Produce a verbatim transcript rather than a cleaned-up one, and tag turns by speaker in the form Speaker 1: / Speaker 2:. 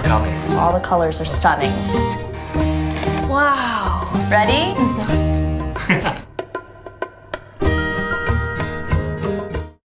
Speaker 1: coming.
Speaker 2: All the colors are stunning. Wow. Ready?